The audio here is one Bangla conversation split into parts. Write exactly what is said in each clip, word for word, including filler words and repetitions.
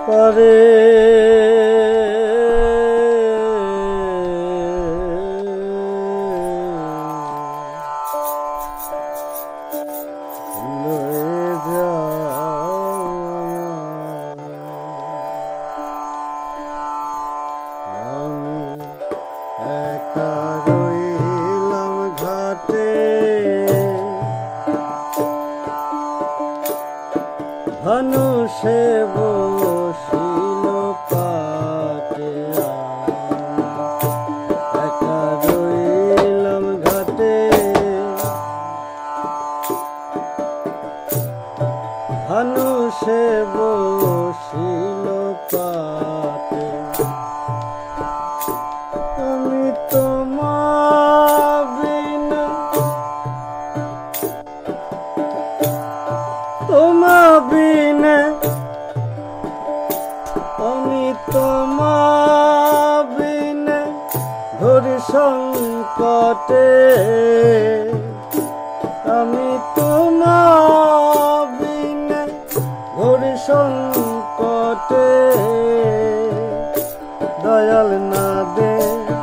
পরে ধনুষে বসিল পাটে একা রইলাম ঘাটে ধনুষে বসিল পাটে আমি তোমার বিনা তোমার বিনে আমি তোমার বিনে ঘোর সংকটে আমি তোমার বিনে ঘোর সংকটে দয়াল না দে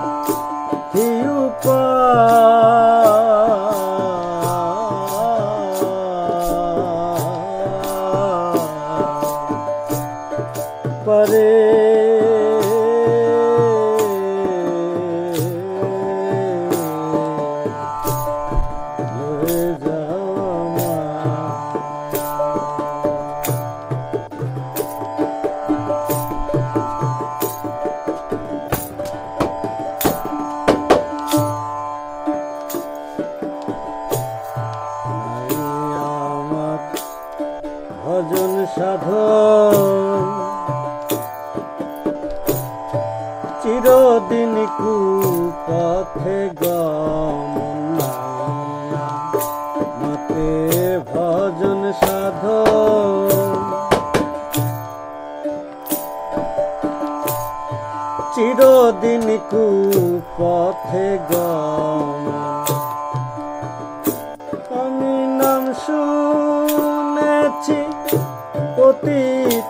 পরে ভজন সাধন চিরদিন কুপথে গমন মতে ভজন সাধন চিরদিন কুপথে গমন আমি নাম শুনেছি পতিত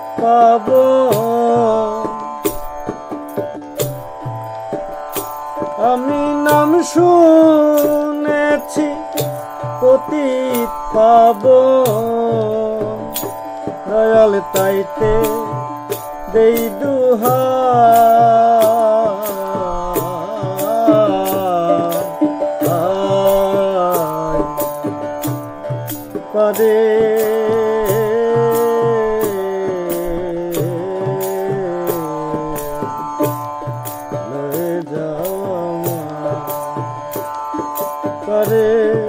পাবন আমি নাম শুনেছি পতিত পাবন দয়াল তাইতে দেই দুহাই পরে পরে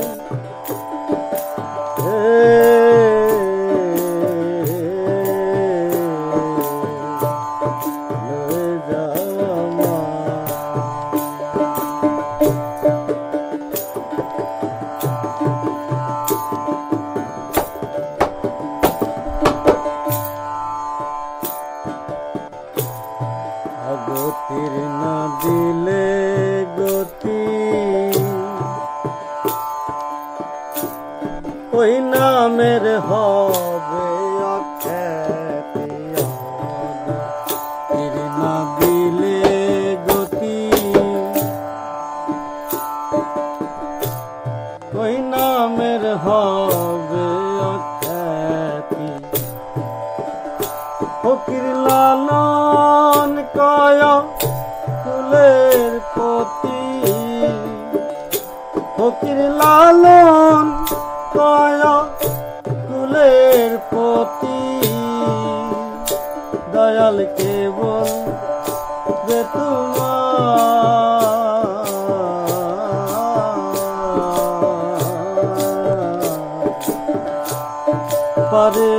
গতির না দিলে গতি ওই নামের হবে অখ্যাতি গতির না দিলে গতি ওই নামের হবে অখ্যাতি ফকির লালন কয় ফুলের পতি ফকির লালন কয় ফুলের পতি দয়াল কেবল যে তোমার পারে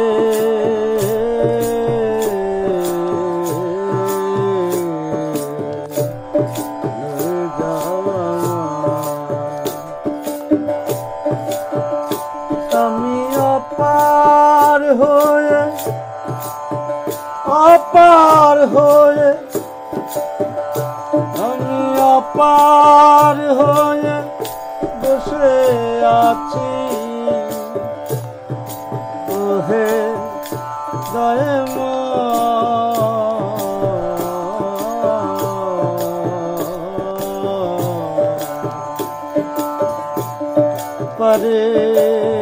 আমি অপার হয়ে অপার হয়ে আমি অপার হয়ে বসে আছি ওহে দয়াময় পারে।